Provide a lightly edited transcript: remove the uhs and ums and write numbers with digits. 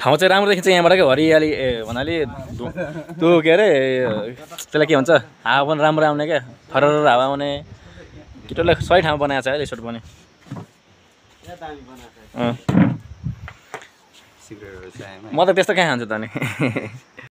ठाउँ चाहिँ राम्रो देखिन्छ यहाँबाट क्या हरियाली भन्नाले त्यो के अरे त्यसलाई के भन्छ हावा पनि राम्रो आउने क्या फरर हावा आउने केटोले सही ठाउँ बनाएको छ है रिसोर्ट पनि म त त्यस्तो कहाँ खान्छु त नि